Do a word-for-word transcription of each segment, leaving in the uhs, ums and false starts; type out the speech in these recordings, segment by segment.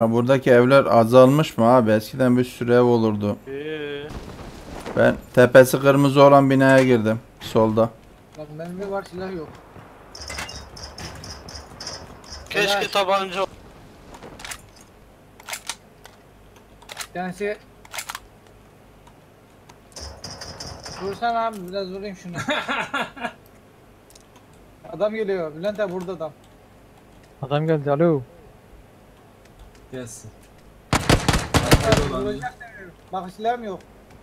Ha, buradaki evler azalmış mı abi? Eskiden bir sürü ev olurdu. Ee, Ben tepesi kırmızı olan binaya girdim. Solda. Bak mermi var silah yok. keşke Helal. tabanca ol- Bir tanesi... Vursana abi biraz vurayım şunu. Adam geliyor. Bülent abi burada adam. Adam geldi, alo. Gelsin. Bülent Arkada abi olan vuracak seni. Bak silahım yok.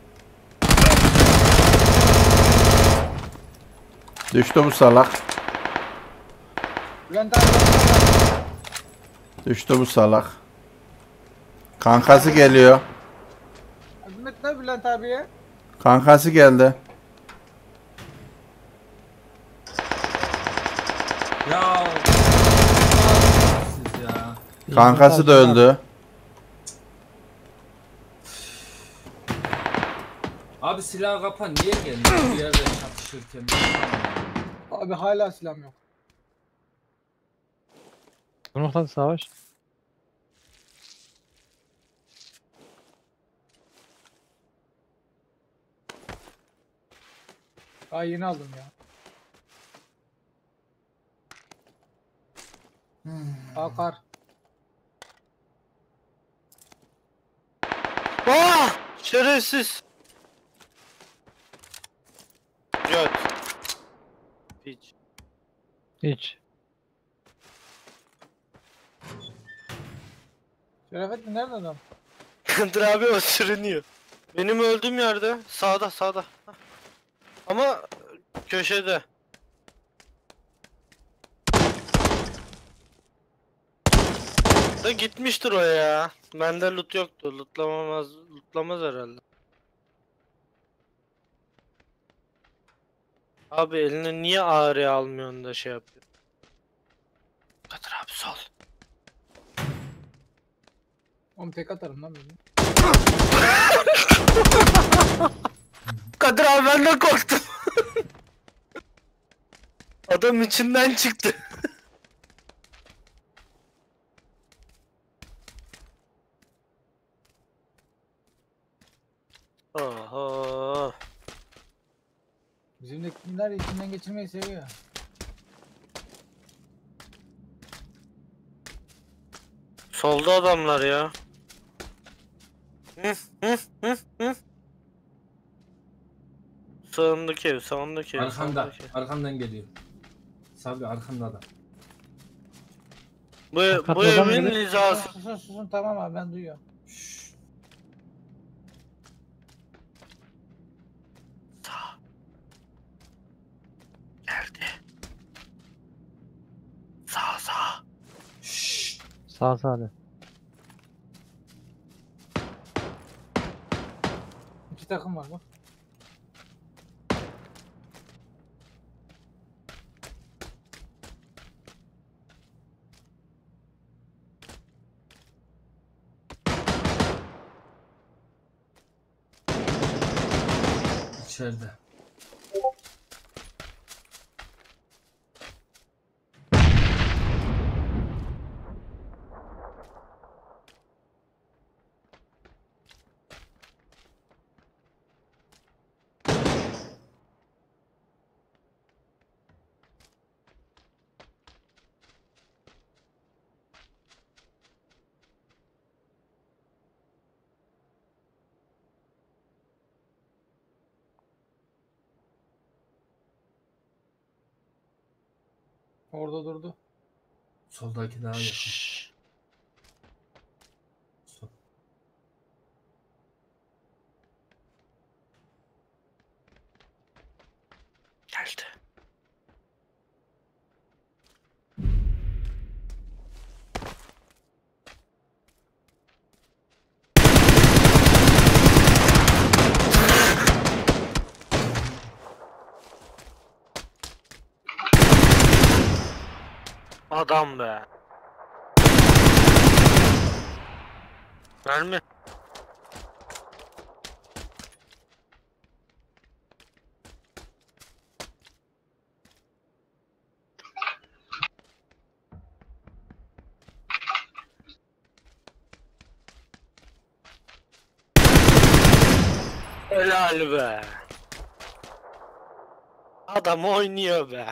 Düştü bu salak. Bülent abi. Düştü bu salak. Kankası geliyor. Yardım et lan Bülent abiye. Kankası geldi. ya. Siz ya. Kankası da öldü. Abi silah kapan niye geldin bir yerde çatışırken? Abi hala silahım yok. Bu noktada savaş. Daha yeni aldım ya. Aa kar. Aa! Şerefsiz. Göt. Hiç. Hiç. Şerefettin nerede adam? Kandır abi o sürünüyor. Benim öldüğüm yerde sağda sağda. Hah. Ama köşede. Da gitmiştir o ya. Bende loot yoktu. Lootlamamaz, lootlamaz herhalde. Abi eline niye A R almıyorsun da şey yapıyor? Kadir abi sol. Oğlum tek atarım lan beni. Kadir abi ben de korktum. Adam içinden çıktı. Oho. Bizimdekiler içinden geçirmeyi seviyor. Solda adamlar ya. Hı hı hı hı. Sağındaki ev, sağındaki ev, Arkanda. sağındaki ev. Arkandan geliyor. Sabi arkanda da. Bu, Fakat bu adam evin gibi- hizası. Susun susun susun tamam abi ben duyuyorum. Şşş. Sağ. Geldi. Sağ sağ. Şşş. Sağ sağda. İki takım var bak. İçeride. Orada durdu. Soldaki daha yakın. Şşş. Sol. Geldi. Adam be. Mermi. Helal be. Adam oynuyor be.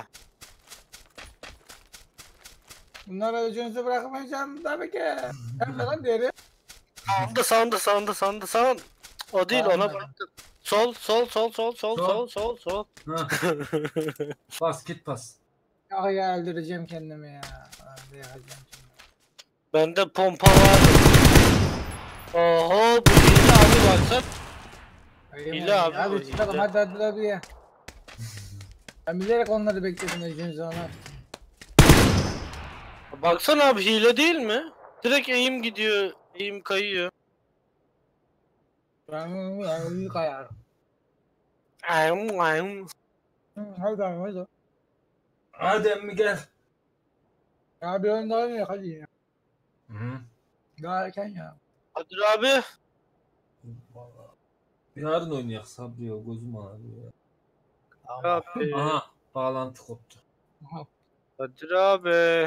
Bunlara öcünüzü bırakmayacağım tabii ki. Hem de lan diğeri. Sağında sağında sağında sağında sağında. O değil Tamam, ona hadi. baktın. Sol sol sol sol sol sol sol sol. Ha. Bas git bas. Ah ya öldüreceğim kendimi ya. Hadi yakacağım şimdi. Bende pompa var. Oho bu hile abi baksana. Öyle mi? Hile abi, o Hadi çıkalım hile. hadi hadi hadi ya. Ben bilerek onları bekledim öcünüzü ona. Baksana abi hile değil mi? Direkt eğim gidiyor. Eğim kayıyor. Ben yani kayarım. Ayım ayım. Hı, hadi abi hadi. Hadi emmi gel. Ya bir oyun daha oynuyor hadi ya. Hı. Daha erken ya. Kadir abi. Yarın oynayak Sabri o gözüm ağrıyor. Abi. Aha bağlantı koptu. Aha. Kadir abi.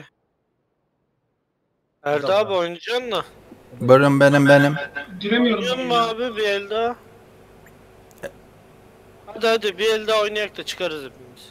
Erdi Tamam. abi oynayacaksın mı? Buyurun benim benim. Oynuyor mu abi bir el daha? Hadi hadi bir el daha oynayak da çıkarız hepimiz.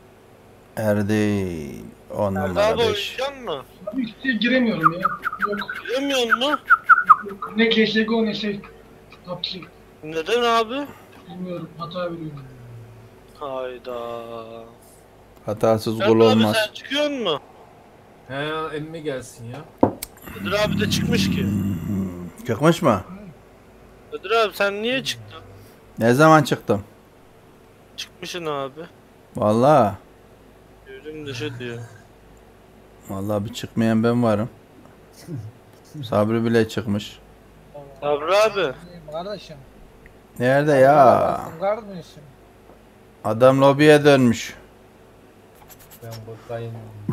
Erdi. On Erdi numara abi beş. oynayacaksın mı? Üstüne giremiyorum ya. Yok. Bilemiyor musun? Ne C S G O ne şey. P U B G. Neden abi? Bilmiyorum. Hata veriyorum. Hayda. Hatasız Erdi kul abi olmaz. sen çıkıyor mu? He emmi gelsin ya. Kadir abi de çıkmış ki. Çıkmış mı? Kadir abi sen niye çıktın? Ne zaman çıktım? Çıkmışsın abi. Vallahi. Devrim dışı diyor. Vallahi bir çıkmayan ben varım. Sabri bile çıkmış. Sabri abi. İyiyim kardeşim. Nerede ya? Bastım kardeşim. Adam lobiye dönmüş. Ben buradayım.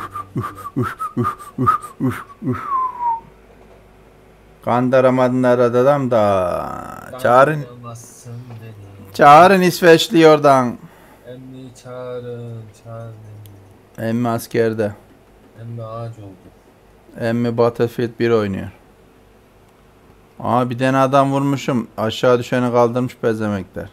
Kandıramadınlar adam da. Çağırın. Kandırmazsın beni. Çağırın İsveçli oradan. Emmi çağırın çağırın emmi. Emmi askerde. Emmi ağaç oldu. Emmi Battlefield bir oynuyor. Aa bir tane adam vurmuşum. Aşağı düşeni kaldırmış bezemekler.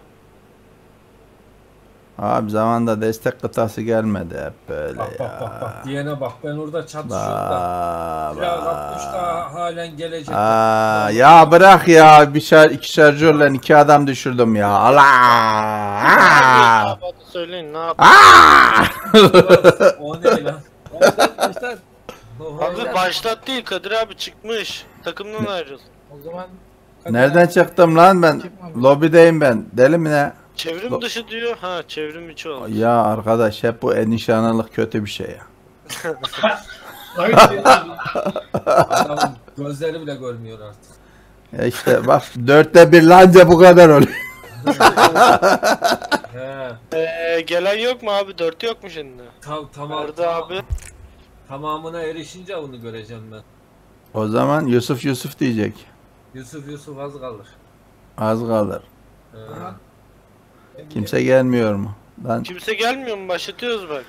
Abi zamanda destek kıtası gelmedi hep böyle Bak bak bak ya. bak diyene bak ben orada çatışıyorum da. Ba, Silah kapmış ba. da halen gelecek. Aa, ya bırak ya bir şar iki şarjörle iki adam düşürdüm ya. Allah. Abi hadi söyleyin ne yap? Aa! O ne lan? Başlat başlat. Oha. Abi başlat değil Kadir abi çıkmış. Takımdan ayrıl. O zaman. Nereden çıktım lan ben? Çıkmamış. Lobideyim ben. Deli mi ne? Çevrim dışı diyor. Ha çevrim içi olmuş. Ya arkadaş hep bu nişanlılık kötü bir şey ya. Hayır. şey Adamın gözleri bile görmüyor artık. Ya işte bak dörtte bir lanca bu kadar oluyor. He. Ee, gelen yok mu abi? Dört yok mu şimdi? Tam, tamam, Erdi abi. tamamına erişince onu göreceğim ben. O zaman Yusuf Yusuf diyecek. Yusuf Yusuf az kalır. Az kalır. He. Kimse gelmiyor mu? Ben Kimse gelmiyor mu? Başlatıyoruz bak.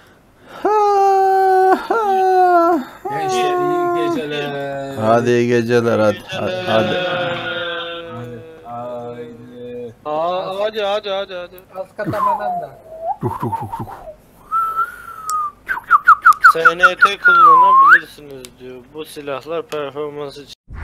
Gençler iyi geceler. Hadi iyi geceler hadi. Hadi. hadi. Hadi. Haydi. Aa, hadi hadi hadi hadi. Az katamadan da. S N T kullanabilirsiniz diyor. Bu silahlar performans için.